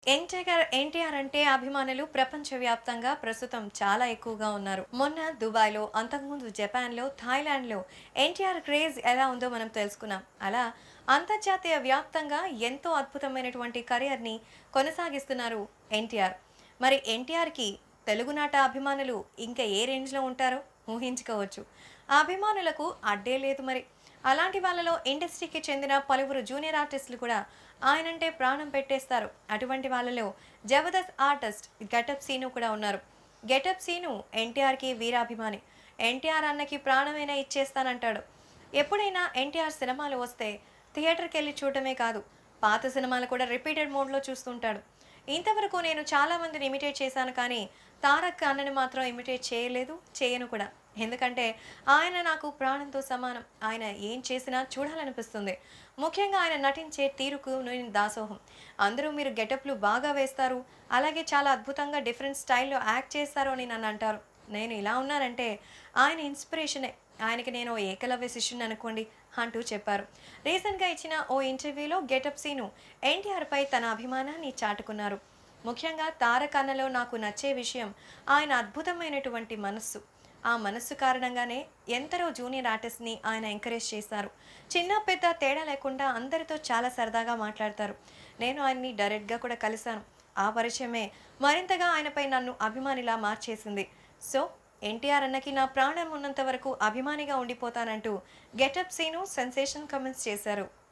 ఎన్టీఆర్ అంటే అభిమానులు ప్రపంచవ్యాప్తంగా ప్రస్తుతం చాలా ఎక్కువగా ఉన్నారు. మొన్న దుబాయ్‌లో, అంతకుముందు జపాన్‌లో, థాయిలాండ్‌లో ఎన్టీఆర్ క్రేజ్ ఎలా ఉందో మనం తెలుసుకున్నాం. అలా అంతర్జాతీయ వ్యాప్తంగా ఎంతో అద్భుతమైనటువంటి కెరియర్‌ని కొనసాగిస్తున్నారు ఎన్టీఆర్. మరి ఎన్టీఆర్‌కి తెలుగునాట అభిమానులు ఇంకా ఏ రేంజ్‌లో ఉంటారో ఊహించుకోవచ్చు. ఆ అభిమానులకు అడ్డే లేదు మరి. అలాంటి వాళ్ళలో ఇండస్ట్రీకి చెందిన పలువురు జూనియర్ ఆర్టిస్టులు కూడా ఆయనంటే ప్రాణం పెట్టేస్తారు. అటువంటి వాళ్ళలో జబర్దస్త్ ఆర్టిస్ట్ గెటప్ సీను కూడా ఉన్నారు. గెటప్ సీను ఎన్టీఆర్‌కి వీరాభిమాని. ఎన్టీఆర్ అన్నకి ప్రాణమైనా ఇచ్చేస్తానంటాడు. ఎప్పుడైనా ఎన్టీఆర్ సినిమాలు వస్తే థియేటర్‌కెళ్ళి చూడటమే కాదు, పాత సినిమాలు కూడా రిపీటెడ్ మోడ్‌లో చూస్తుంటాడు. ఇంతవరకు నేను చాలా మందిని ఇమిటేట్ చేశాను కానీ, తారక్ అన్నని మాత్రం ఇమిటేట్ చేయలేదు, చేయను కూడా. ఎందుకంటే ఆయన నాకు ప్రాణంతో సమానం. ఆయన ఏం చేసినా చూడాలనిపిస్తుంది. ముఖ్యంగా ఆయన నటించే తీరుకు నేను దాసోహం. అందరూ మీరు గెటప్‌లు బాగా వేస్తారు, అలాగే చాలా అద్భుతంగా డిఫరెంట్ స్టైల్‌లో యాక్ట్ చేస్తారు అని నన్నంటారు. నేను ఇలా ఉన్నానంటే ఆయన ఇన్స్‌పిరేషనే. ఆయనకి నేను ఓ ఏకలవ్య శిష్యుడిని అనుకోండి అంటూ చెప్పారు. రీసెంట్‌గా ఇచ్చిన ఓ ఇంటర్వ్యూలో గెటప్ సీను ఎన్టీఆర్‌పై తన అభిమానాన్ని చాటుకున్నారు. ముఖ్యంగా తారక్ అన్నలో నాకు నచ్చే విషయం ఆయన అద్భుతమైనటువంటి మనస్సు. ఆ మనస్సు కారణంగానే ఎందరో జూనియర్ ఆర్టిస్ట్‌ని ఆయన ఎంకరేజ్ చేశారు. చిన్న, పెద్ద తేడా లేకుండా అందరితో చాలా సరదాగా మాట్లాడతారు. నేను ఆయన్ని డైరెక్ట్‌గా కూడా కలిసాను. ఆ పరిచయమే మరింతగా ఆయనపై నన్ను అభిమానిలా మార్చేసింది. సో, ఎన్టీఆర్ అన్నకి నా ప్రాణం ఉన్నంత వరకు అభిమానిగా ఉండిపోతానంటూ గెటప్ సీను సెన్సేషన్ కామెంట్స్ చేశారు.